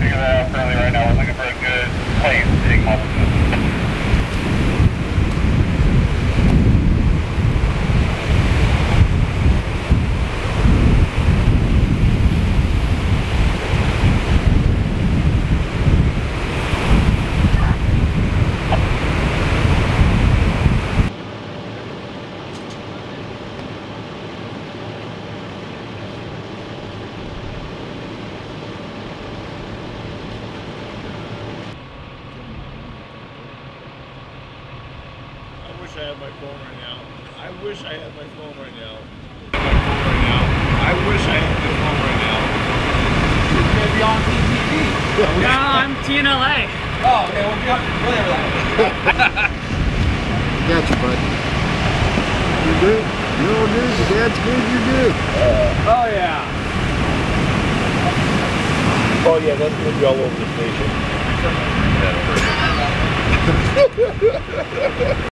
figure that out fairly right now. We're looking for a good place to take most of this. I had my phone right now. I wish I had my phone right now. I wish I had my phone right now. You're going to be on TTV. No, I'm TNLA. Oh, okay, we'll be on whatever that is. Gotcha, bud. You good? You all good? Your dad's good? You're good. Oh, yeah. Oh yeah, that's going to be all over the station.